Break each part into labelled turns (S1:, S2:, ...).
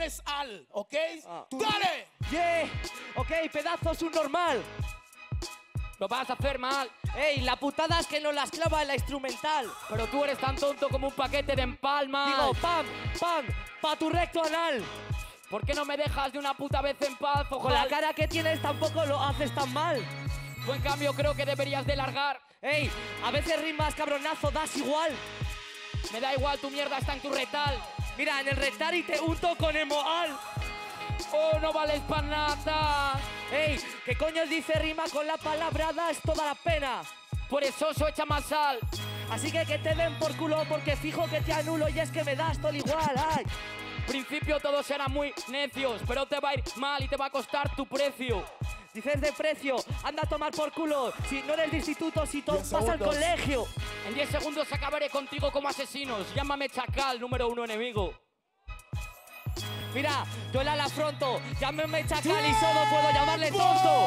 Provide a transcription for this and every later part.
S1: es al, ¿ok? ¡Dale!
S2: Yeah. Ok, pedazo subnormal.
S3: Lo vas a hacer mal.
S2: Ey, la putada es que no las clava en la instrumental.
S3: Pero tú eres tan tonto como un paquete de empalmas.
S2: Digo, pam, pam, pa' tu recto anal.
S3: ¿Por qué no me dejas de una puta vez en paz,
S2: Con la
S3: ojal?
S2: cara que tienes tampoco lo haces tan mal.
S3: Tú, en cambio, creo que deberías de largar.
S2: Ey, a veces rimas, cabronazo, das igual.
S3: Me da igual, tu mierda está en tu retal.
S2: Mira, en el rectal y te unto con el moal.
S3: Oh, no vales pa' nada.
S2: Ey, ¿qué coño dice rima con la palabra das toda la pena?
S3: Por eso echa más sal.
S2: Así que te den por culo porque fijo que te anulo y es que me das todo igual, ay.
S3: Principio todos serán muy necios, pero te va a ir mal y te va a costar tu precio.
S2: Dices de precio, anda a tomar por culo. Si no eres de instituto, si vas al colegio.
S3: En 10 segundos acabaré contigo como asesinos. Llámame chacal, número 1 enemigo.
S2: Mira, yo la afronto. Llámeme chacal y solo puedo llamarle tonto.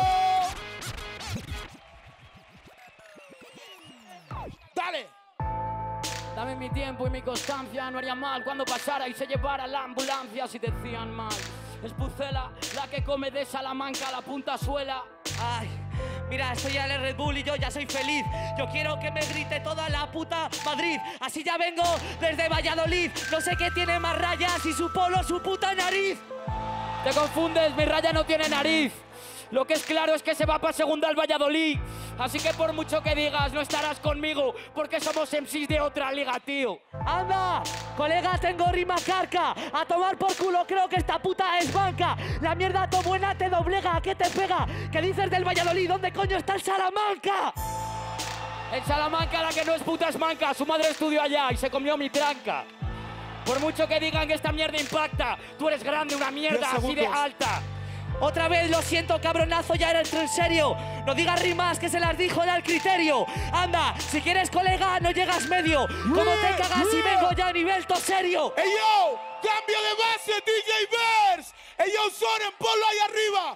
S1: ¡Dale!
S3: Dame mi tiempo y mi constancia. No haría mal cuando pasara y se llevara la ambulancia si decían mal. Es Pucela la que come de Salamanca a la punta suela.
S2: Ay, mira, estoy en el Red Bull y yo ya soy feliz. Yo quiero que me grite toda la puta Madrid. Así ya vengo desde Valladolid. No sé qué tiene más rayas y su polo, su puta nariz.
S3: Te confundes, mi raya no tiene nariz. Lo que es claro es que se va para segunda al Valladolid. Así que por mucho que digas, no estarás conmigo, porque somos MCs de otra liga, tío.
S2: ¡Anda! Colega, tengo rima carca. A tomar por culo, creo que esta puta es banca. La mierda to buena te doblega, ¿qué te pega? ¿Qué dices del Valladolid? ¿Dónde coño está el Salamanca?
S3: En Salamanca la que no es puta es manca. Su madre estudió allá y se comió mi tranca. Por mucho que digan que esta mierda impacta, tú eres grande, una mierda así de alta.
S2: Otra vez lo siento, cabronazo, ya entro en serio. No digas rimas que se las dijo ya el criterio. Anda, si quieres colega, no llegas medio. Como te cagas y vengo ya a nivel to serio.
S1: ¡Ey, yo! ¡Cambio de base, DJ Vers! ¡Ey, yo, Soren, ponlo ahí arriba!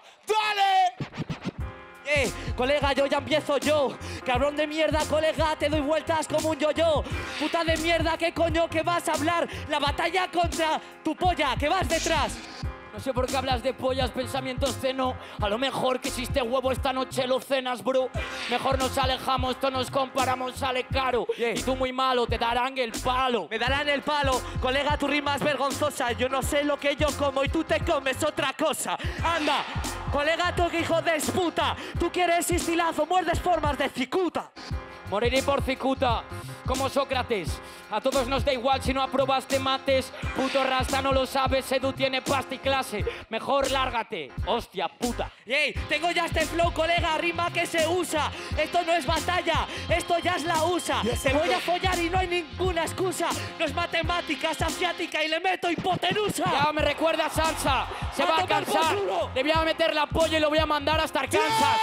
S1: ¡Dale!
S2: Colega, yo ya empiezo yo. Cabrón de mierda, colega, te doy vueltas como un yo-yo. Puta de mierda, ¿qué coño que vas a hablar? La batalla contra tu polla, que vas detrás.
S3: No sé por qué hablas de pollas, pensamientos ceno. A lo mejor que existe huevo esta noche lo cenas, bro. Mejor nos alejamos, esto nos comparamos, sale caro. Y tú muy malo, te darán el palo.
S2: Me darán el palo, colega, tu rima es vergonzosa. Yo no sé lo que yo como y tú te comes otra cosa. Anda, colega, tú que hijo de puta. Tú quieres estilazo, muerdes formas de cicuta.
S3: Moriré por cicuta, como Sócrates. A todos nos da igual si no aprobaste mates. Puto rasta, no lo sabes, Edu tiene pasta y clase. Mejor lárgate, hostia puta.
S2: Ey, tengo ya este flow, colega, rima que se usa. Esto no es batalla, esto ya es la USA. Te voy a follar y no hay ninguna excusa. No es matemática, es asiática y le meto hipotenusa.
S3: Ya me recuerda a salsa, se va a cansar. Le voy a meter la polla y lo voy a mandar hasta Arkansas.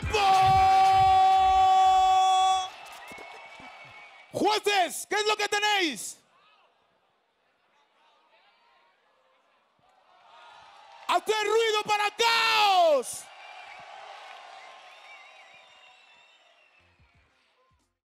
S1: Jueces, ¿qué es lo que tenéis? ¡Hacer ruido para Caos!